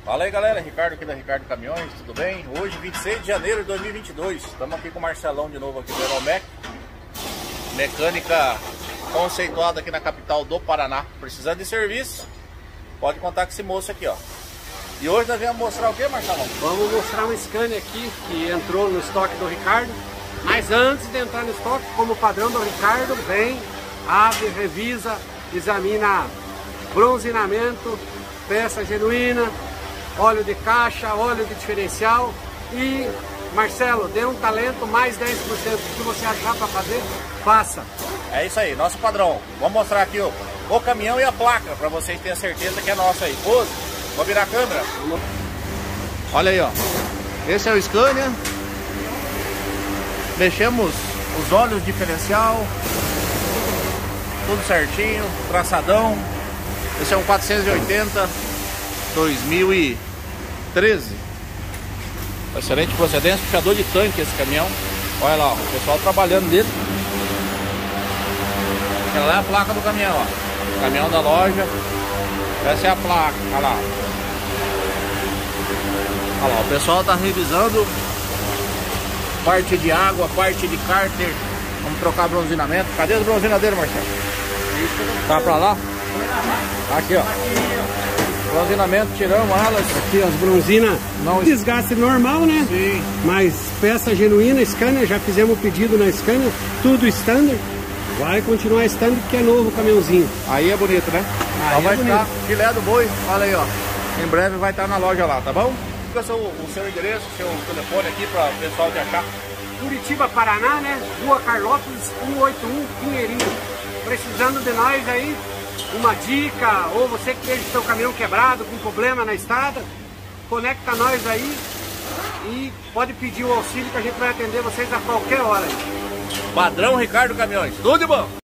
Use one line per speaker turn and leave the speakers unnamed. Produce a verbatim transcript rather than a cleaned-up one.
Fala aí galera, Ricardo aqui da Ricardo Caminhões, tudo bem? Hoje vinte e seis de janeiro de dois mil e vinte e dois, estamos aqui com o Marcelão de novo aqui do Aeromec, mecânica conceituada aqui na capital do Paraná. Precisando de serviço, pode contar com esse moço aqui, ó. E hoje nós viemos mostrar o que, Marcelão?
Vamos mostrar um Scania aqui que entrou no estoque do Ricardo. Mas antes de entrar no estoque, como padrão do Ricardo, vem, abre, revisa, examina bronzeamento, peça genuína, óleo de caixa, óleo de diferencial. E Marcelo, dê um talento, mais dez por cento do que você achar para fazer, faça.
É isso aí, nosso padrão. Vamos mostrar aqui o, o caminhão e a placa, para vocês terem certeza que é nosso aí. Pose, vou virar a câmera. Olha aí, ó. Esse é o Scania. Mexemos os óleos de diferencial, tudo certinho, traçadão. Esse é um quatrocentos e oitenta dois mil e treze. Excelente procedência, puxador de tanque esse caminhão. Olha lá, ó, o pessoal trabalhando dentro. Aquela lá é a placa do caminhão, ó. Caminhão da loja. Essa é a placa, olha lá. Olha lá, o pessoal tá revisando parte de água, parte de cárter. Vamos trocar bronzeamento. Cadê os bronzeadeiros, Marcelo? Tá pra lá? Aqui, ó. Bronzeamento, tiramos elas.
Aqui as bronzinas, não desgaste normal, né?
Sim.
Mas peça genuína, Scania, já fizemos o pedido na Scania, tudo standard. Vai continuar standard porque é novo o caminhãozinho.
Aí é bonito, né?
Aí
então vai
é
ficar filé do boi, olha aí, ó. Em breve vai estar na loja lá, tá bom? Qual é o seu, o seu endereço, o seu telefone aqui para o pessoal te achar?
Curitiba, Paraná, né? Rua Carlópolis, cento e oitenta e um, Pinheirinho. Precisando de nós aí, uma dica, ou você que esteja seu caminhão quebrado, com problema na estrada, conecta nós aí e pode pedir o auxílio que a gente vai atender vocês a qualquer hora.
Padrão Ricardo Caminhões, tudo de bom!